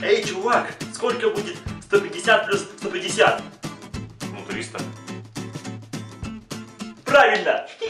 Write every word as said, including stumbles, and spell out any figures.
Эй, чувак, сколько будет сто пятьдесят плюс сто пятьдесят? Ну, триста. Правильно!